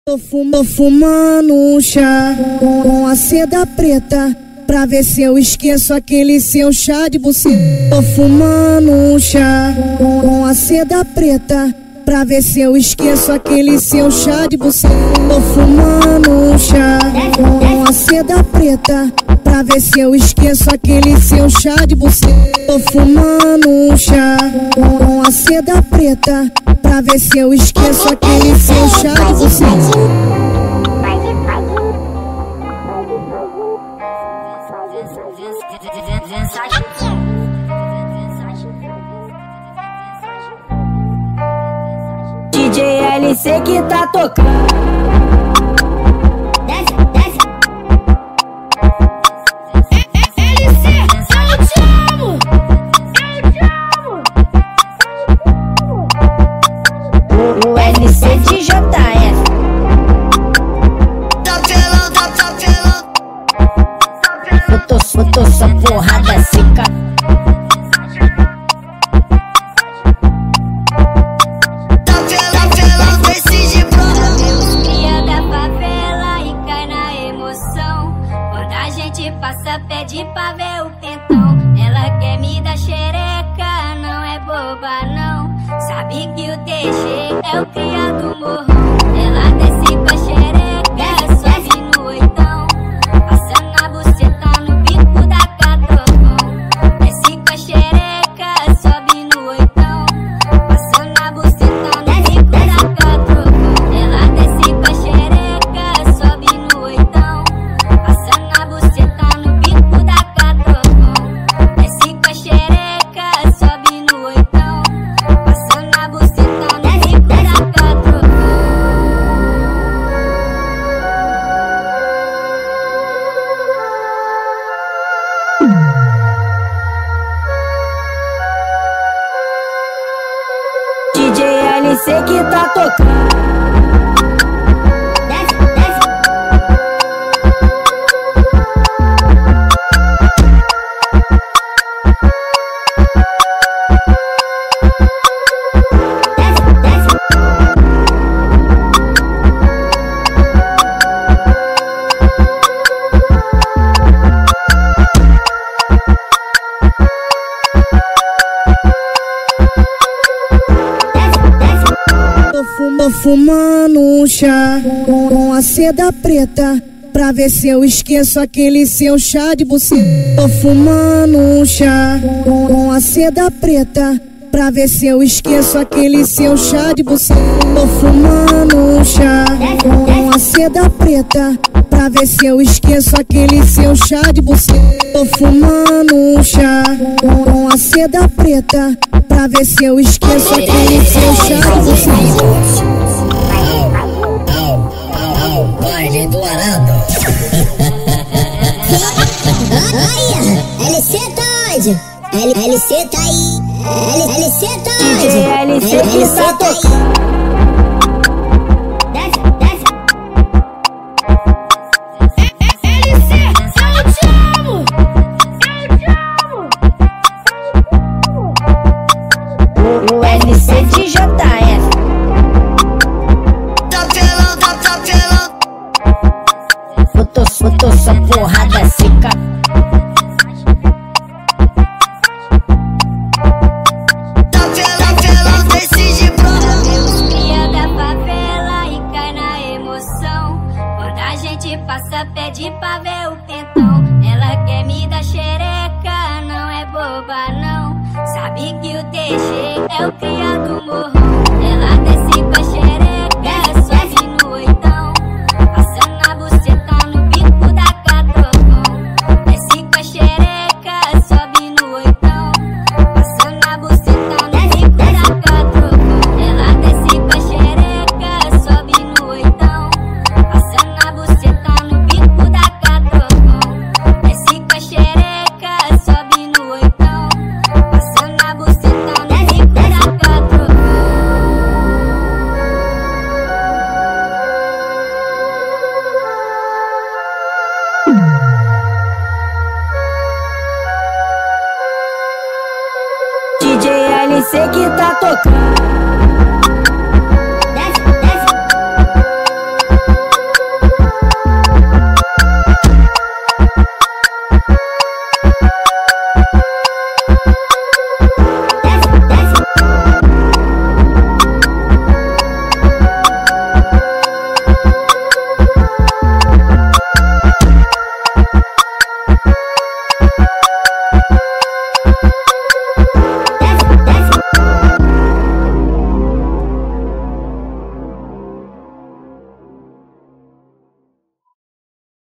Tô fumando um chá com a seda preta, pra ver se eu esqueço aquele seu chá de buceta. Tô fumando um chá com a seda preta, pra ver se eu esqueço aquele seu chá de buceta. Tô fumando um chá com a seda preta, pra ver se eu esqueço aquele seu chá de buceta. Tô fumando um chá com a seda preta, pra ver se eu esqueço aquele seu chá de buceta. DJ LC que tá tocando. O LC de JF. Botou só porrada seca. Os cria da favela e cai na emoção. Quando a gente passa, pede pra ver o pentão. Ela quer me dar xereca, não é boba não. Sabe que o TG é o cria do morrão. Ela desce com a xereca, sobe no oitão, passando a buceta no bico da catrovão. Desce com a xereca, sobe no oitão, passando a buceta no bico da catrovão. Ela desce com a xereca, sobe no oitão, passando a buceta no bico da catrovão. Desce com a xereca, sobe no oitão, passando a buceta no bico da catrovão. DJ LC que tá tocando. Tô fumando um chá com a seda preta, pra ver se eu esqueço aquele seu chá de buceta. Tô fumando um chá com a seda preta, pra ver se eu esqueço aquele seu chá de buceta. Tô fumando um chá com a seda preta, pra ver se eu esqueço aquele seu chá de buceta. Tô fumando um chá com a seda preta, pra ver se eu esqueço aquele seu chá de buceta. Baile do Arado. Olha, LC tá onde? LC tá aí. LC tá onde? DJ LC que tá tocando. O LC de JF. Botou só porrada seca. Os cria da favela e cai na emoção. Quando a gente passa, pede pra ver o pentão. Ela quer me dar xereca, não é boba não. Sabe que o TG é o cria do morrão. Ela desce com a xereca, sobe no oitão, passando a buceta no bico da catrovão. Desce com a xereca, sobe no oitão, passando a buceta no bico da catrovão. Ela desce com a xereca, sobe no oitão, passando a buceta no bico da catrovão. Desce com a xereca, sobe no oitão, passando a buceta no bico da catrovão. DJ LC que tá tocando.